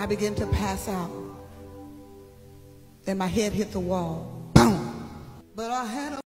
I began to pass out. Then my head hit the wall. Boom. But I had a